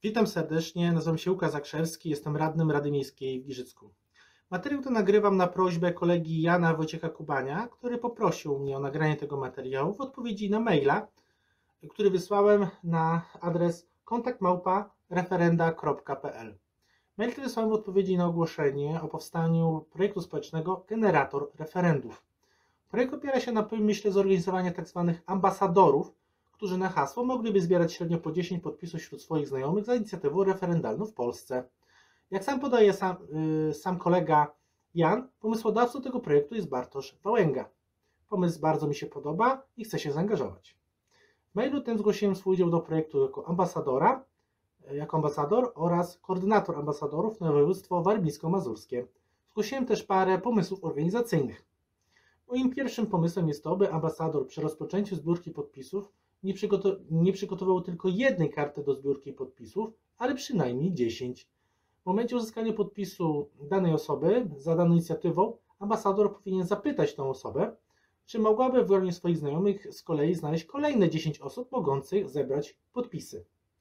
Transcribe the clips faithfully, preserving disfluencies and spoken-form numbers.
Witam serdecznie, nazywam się Łukasz Zakrzewski, jestem radnym Rady Miejskiej w Giżycku. Materiał ten nagrywam na prośbę kolegi Jana Wojciecha Kubania, który poprosił mnie o nagranie tego materiału w odpowiedzi na maila, który wysłałem na adres kontakt małpa referenda kropka p l. Mail ten wysłałem w odpowiedzi na ogłoszenie o powstaniu projektu społecznego Generator Referendów. Projekt opiera się na pomyśle zorganizowania tzw. ambasadorów, którzy na hasło mogliby zbierać średnio po dziesięć podpisów wśród swoich znajomych za inicjatywą referendalną w Polsce. Jak sam podaje sam, yy, sam kolega Jan, pomysłodawcą tego projektu jest Bartosz Wałęga. Pomysł bardzo mi się podoba i chcę się zaangażować. W mailu tym zgłosiłem swój udział do projektu jako ambasadora, jako ambasador oraz koordynator ambasadorów na województwo warmińsko-mazurskie. Zgłosiłem też parę pomysłów organizacyjnych. Moim pierwszym pomysłem jest to, by ambasador przy rozpoczęciu zbiórki podpisów nie, przygotow nie przygotował tylko jednej karty do zbiórki podpisów, ale przynajmniej dziesięć. W momencie uzyskania podpisu danej osoby za daną inicjatywą, ambasador powinien zapytać tę osobę, czy mogłaby w gronie swoich znajomych z kolei znaleźć kolejne dziesięć osób mogących zebrać podpisy.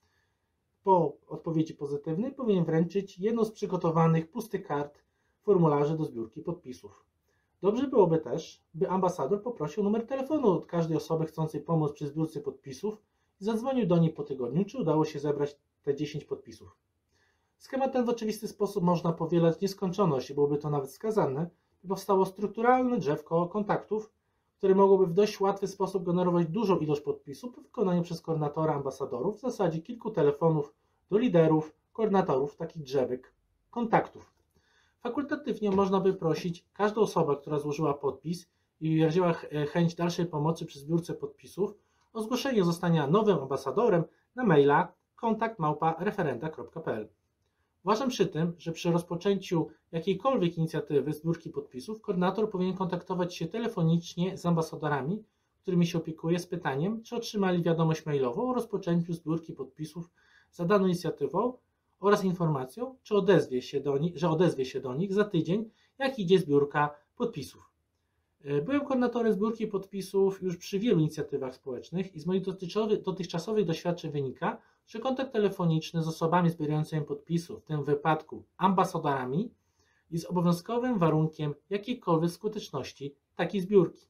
Po odpowiedzi pozytywnej powinien wręczyć jedną z przygotowanych pustych kart formularzy do zbiórki podpisów. Dobrze byłoby też, by ambasador poprosił numer telefonu od każdej osoby chcącej pomóc przy zbiórce podpisów i zadzwonił do niej po tygodniu, czy udało się zebrać te dziesięć podpisów. Schemat ten w oczywisty sposób można powielać w nieskończoność, byłoby to nawet wskazane, by powstało strukturalne drzewko kontaktów, które mogłoby w dość łatwy sposób generować dużą ilość podpisów po wykonaniu przez koordynatora ambasadorów w zasadzie kilku telefonów do liderów, koordynatorów takich drzewek kontaktów. Fakultatywnie można by prosić każdą osobę, która złożyła podpis i wyraziła chęć dalszej pomocy przy zbiórce podpisów, o zgłoszenie zostania nowym ambasadorem na maila kontakt małpa referenda kropka p l. Uważam przy tym, że przy rozpoczęciu jakiejkolwiek inicjatywy zbiórki podpisów koordynator powinien kontaktować się telefonicznie z ambasadorami, którymi się opiekuje, z pytaniem, czy otrzymali wiadomość mailową o rozpoczęciu zbiórki podpisów za daną inicjatywą oraz informacją, czy odezwie się do nich, że odezwie się do nich za tydzień, jak idzie zbiórka podpisów. Byłem koordynatorem zbiórki podpisów już przy wielu inicjatywach społecznych i z moich dotychczasowych doświadczeń wynika, że kontakt telefoniczny z osobami zbierającymi podpisów, w tym wypadku ambasadorami, jest obowiązkowym warunkiem jakiejkolwiek skuteczności takiej zbiórki.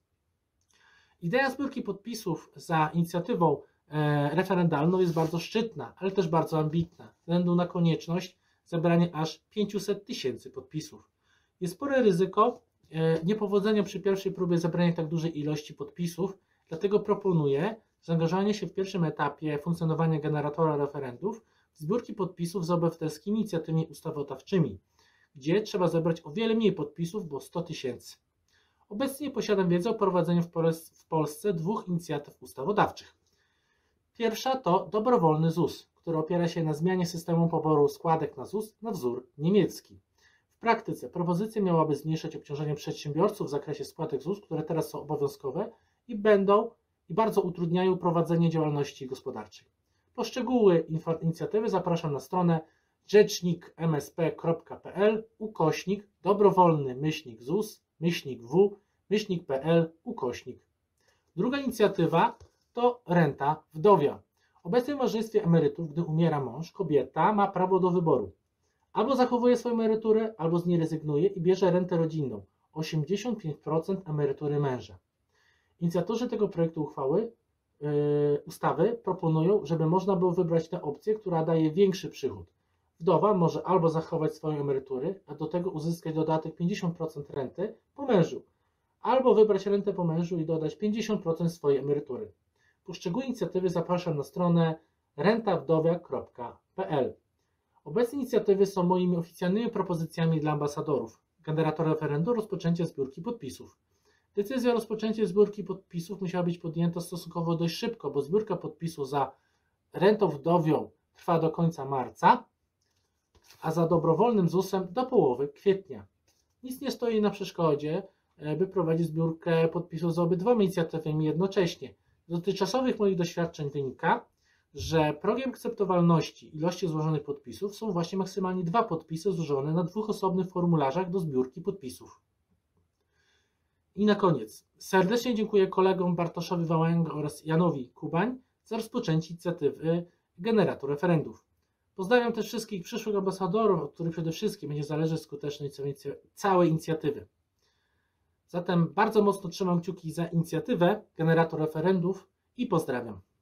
Idea zbiórki podpisów za inicjatywą referendalną jest bardzo szczytna, ale też bardzo ambitna, ze względu na konieczność zebrania aż pięciuset tysięcy podpisów. Jest spore ryzyko niepowodzenia przy pierwszej próbie zebrania tak dużej ilości podpisów, dlatego proponuję zaangażowanie się w pierwszym etapie funkcjonowania generatora referendów w zbiórki podpisów za obywatelskimi inicjatywami ustawodawczymi, gdzie trzeba zebrać o wiele mniej podpisów, bo sto tysięcy. Obecnie posiadam wiedzę o prowadzeniu w, Pol w Polsce dwóch inicjatyw ustawodawczych. Pierwsza to dobrowolny Z U S, który opiera się na zmianie systemu poboru składek na Z U S na wzór niemiecki. W praktyce propozycja miałaby zmniejszyć obciążenie przedsiębiorców w zakresie składek Z U S, które teraz są obowiązkowe i będą i bardzo utrudniają prowadzenie działalności gospodarczej. Po szczegóły inicjatywy zapraszam na stronę rzecznik m s p kropka p l ukośnik dobrowolny myślnik Z U S myślnik w myślnik pl ukośnik. Druga inicjatywa to renta wdowia. Obecnie w małżeństwie emerytów, gdy umiera mąż, kobieta ma prawo do wyboru. Albo zachowuje swoją emeryturę, albo z niej rezygnuje i bierze rentę rodzinną, osiemdziesiąt pięć procent emerytury męża. Inicjatorzy tego projektu uchwały, yy, ustawy proponują, żeby można było wybrać tę opcję, która daje większy przychód. Wdowa może albo zachować swoją emeryturę, a do tego uzyskać dodatek pięćdziesiąt procent renty po mężu, albo wybrać rentę po mężu i dodać pięćdziesiąt procent swojej emerytury. Po szczegóły inicjatywy zapraszam na stronę renta wdowia kropka p l. Obecne inicjatywy są moimi oficjalnymi propozycjami dla ambasadorów, generatora referendum, rozpoczęcia zbiórki podpisów. Decyzja o rozpoczęciu zbiórki podpisów musiała być podjęta stosunkowo dość szybko, bo zbiórka podpisów za rentą wdowią trwa do końca marca, a za dobrowolnym Z U S-em do połowy kwietnia. Nic nie stoi na przeszkodzie, by prowadzić zbiórkę podpisów za obydwoma inicjatywami jednocześnie. Z dotychczasowych moich doświadczeń wynika, że progiem akceptowalności ilości złożonych podpisów są właśnie maksymalnie dwa podpisy złożone na dwóch osobnych formularzach do zbiórki podpisów. I na koniec serdecznie dziękuję kolegom Bartoszowi Wałęga oraz Janowi Kubań za rozpoczęcie inicjatywy Generator Referendów. Pozdrawiam też wszystkich przyszłych ambasadorów, od których przede wszystkim będzie zależeć skuteczność całej inicjatywy. Zatem bardzo mocno trzymam kciuki za inicjatywę Generator Referendów i pozdrawiam.